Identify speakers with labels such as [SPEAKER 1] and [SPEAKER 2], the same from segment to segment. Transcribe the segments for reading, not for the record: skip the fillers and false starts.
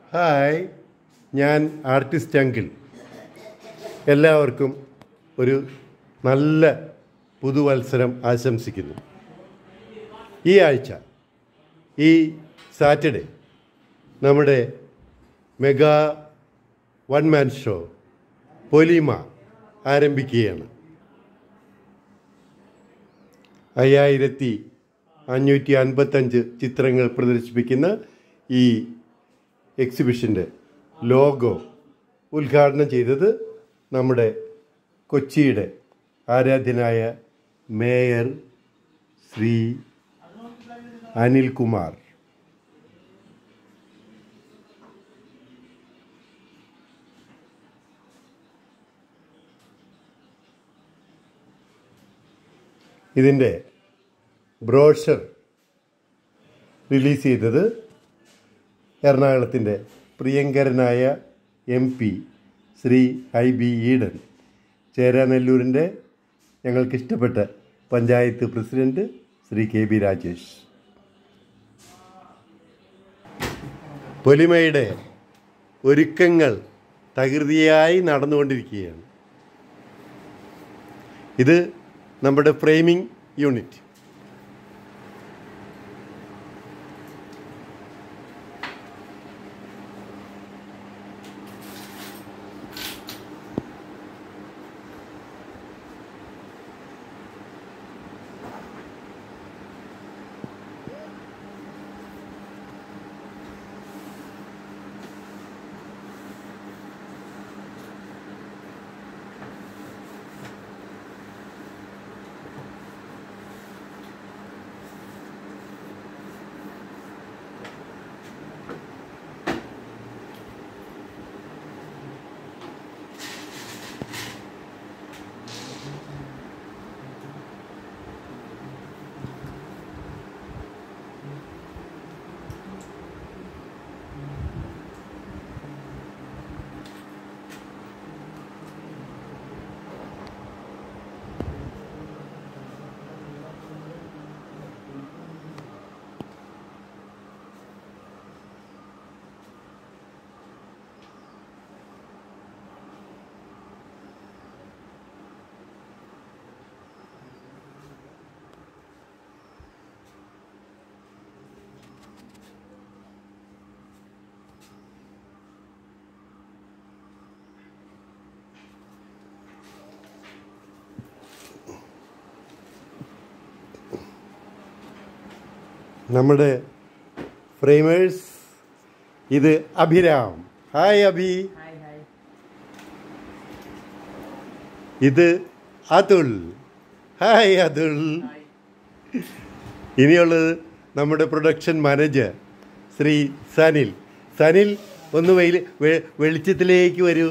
[SPEAKER 1] Hi, ഞാൻ artist uncle. എല്ലാവർക്കും ഒരു നല്ല പുതുവത്സരം ആശംസിക്കുന്നു. ഈ ആഴ്ച, ഈ സാറ്റർഡേ, നമ്മുടെ mega one man show Polima ആരംഭിക്കുകയാണ്. 5555 ചിത്രങ്ങൾ പ്രദർശിപ്പിക്കുന്ന ഈ എക്സിബിഷൻ്റെ ലോഗോ ഉദ്ഘാടനം ചെയ്തത് നമ്മുടെ കൊച്ചിയുടെ ആരാധ്യനായ മേയർ ശ്രീ അനിൽകുമാർ. ഇതിൻ്റെ ബ്രോഷർ റിലീസ് ചെയ്തത് എറണാകുളത്തിൻ്റെ പ്രിയങ്കരനായ MP ശ്രീ IB ഈഡൻ, ചേരാനെല്ലൂരിൻ്റെ ഞങ്ങൾക്കിഷ്ടപ്പെട്ട പഞ്ചായത്ത് പ്രസിഡൻറ്റ് ശ്രീ KB രാജേഷ്. പൊലിമയുടെ ഒരുക്കങ്ങൾ തകൃതിയായി നടന്നുകൊണ്ടിരിക്കുകയാണ്. ഇത് നമ്മുടെ ഫ്രെയിമിംഗ് യൂണിറ്റ്. നമ്മുടെ ഫ്രെയിമേഴ്സ്, ഇത് അഭിരാം. ഹായ് അഭി. ഇത് അതുൽ. ഹായ് അതുൽ. ഇനിയുള്ളത് നമ്മുടെ പ്രൊഡക്ഷൻ മാനേജർ ശ്രീ സനിൽ. സനിൽ, ഒന്ന് വെളിച്ചത്തിലേക്ക് വരൂ.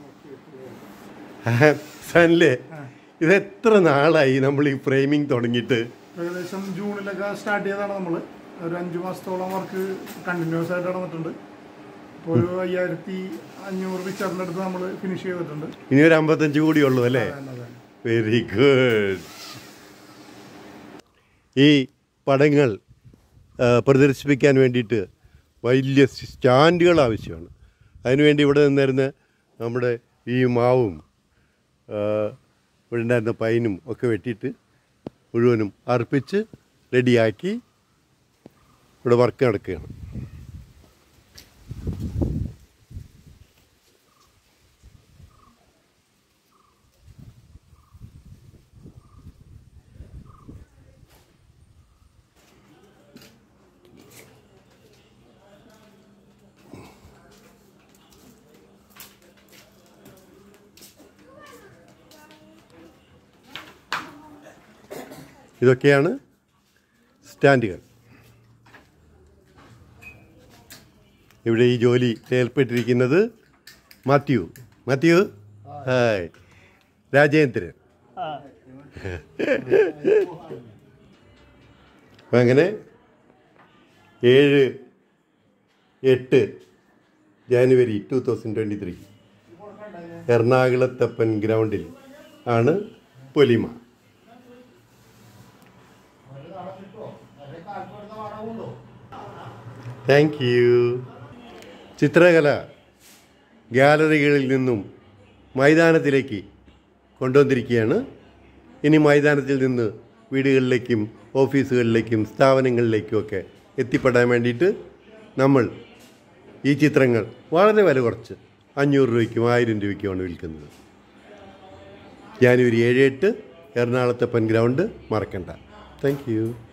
[SPEAKER 1] സനില്, ഇത് എത്ര നാളായി നമ്മൾ ഈ ഫ്രെയിമിങ് തുടങ്ങിയിട്ട്?
[SPEAKER 2] ഏകദേശം ജൂണിലൊക്കെ സ്റ്റാർട്ട് ചെയ്തതാണ്. നമ്മൾ ഒരു 5 മാസത്തോളം വർക്ക് കണ്ടിന്യൂസ് ആയിട്ട് നടന്നിട്ടുണ്ട്. ഇപ്പോൾ ഒരു 5500 പിക്ചറിൻ്റെ അടുത്ത് നമ്മൾ ഫിനിഷ് ചെയ്തിട്ടുണ്ട്.
[SPEAKER 1] ഇനി ഒരു 55 കൂടി ഉള്ളൂ അല്ലേ? Very good. ഈ പടങ്ങൾ പ്രദർശിപ്പിക്കാൻ വേണ്ടിയിട്ട് വലിയ സ്റ്റാൻഡുകൾ ആവശ്യമാണ്. അതിനുവേണ്ടി ഇവിടെ നിന്നിരുന്ന നമ്മുടെ ഈ മാവും ഇവിടെ ഉണ്ടായിരുന്ന പൈനും ഒക്കെ വെട്ടിയിട്ട് മുഴുവനും അർപ്പിച്ച് റെഡിയാക്കി ഇവിടെ വർക്ക് നടക്കുകയാണ്. ഇതൊക്കെയാണ് സ്റ്റാൻഡുകൾ. ഇവിടെ ഈ ജോലി ഏർപ്പെട്ടിരിക്കുന്നത് മാത്യു. ഹായ്. രാജേന്ദ്രൻ. അപ്പം അങ്ങനെ 7-8 ജാനുവരി 2023 എറണാകുളത്തപ്പൻ ഗ്രൗണ്ടിൽ ആണ് പൊലിമ. Thank you. ചിത്രകല ഗാലറികളിൽ നിന്നും മൈതാനത്തിലേക്ക് കൊണ്ടുവന്നിരിക്കുകയാണ്. ഇനി മൈതാനത്തിൽ നിന്ന് വീടുകളിലേക്കും ഓഫീസുകളിലേക്കും സ്ഥാപനങ്ങളിലേക്കുമൊക്കെ എത്തിപ്പെടാൻ വേണ്ടിയിട്ട് നമ്മൾ ഈ ചിത്രങ്ങൾ വളരെ വില കുറച്ച് 500 രൂപയ്ക്കും 1000 രൂപയ്ക്കുമാണ് വിൽക്കുന്നത്. ജാനുവരി 7-8 എറണാകുളത്തെ ഗ്രൗണ്ട് മറക്കണ്ട. Thank U.